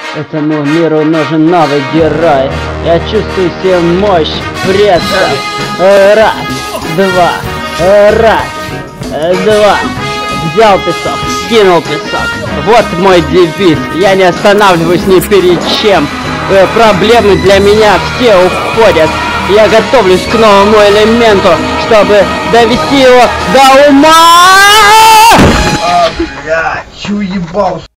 Этому миру нужен новый герой. Я чувствую себе мощь предков. Раз, два, раз, два. Взял песок, скинул песок. Вот мой девиз. Я не останавливаюсь ни перед чем. Проблемы для меня все уходят. Я готовлюсь к новому элементу, чтобы довести его до ума. Блядь, чё ебал?